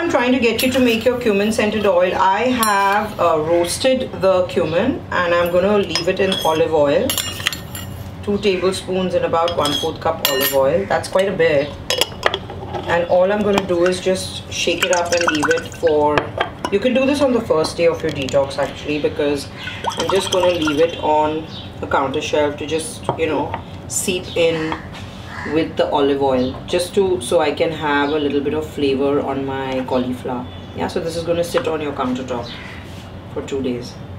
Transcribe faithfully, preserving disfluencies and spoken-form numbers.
I'm trying to get you to make your cumin scented oil, I have uh, roasted the cumin and I'm going to leave it in olive oil. Two tablespoons and about one fourth cup olive oil. That's quite a bit. And all I'm going to do is just shake it up and leave it for, you can do this on the first day of your detox actually, because I'm just going to leave it on the counter shelf to just, you know, seep in with the olive oil, just to so I can have a little bit of flavor on my cauliflower. Yeah, so this is going to sit on your countertop for two days.